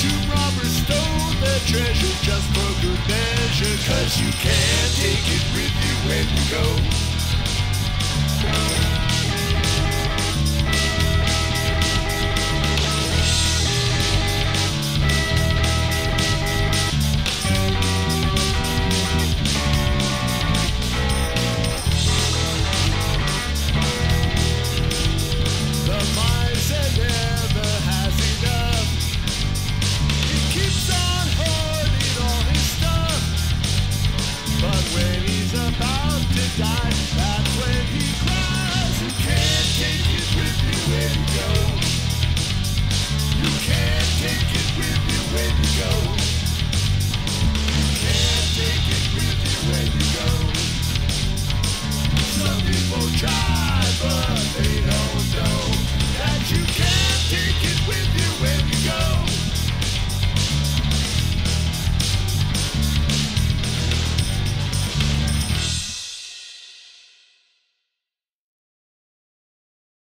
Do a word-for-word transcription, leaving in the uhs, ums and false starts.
Two robbers stole their treasure just for good measure. Cause you can't take it with you when you go.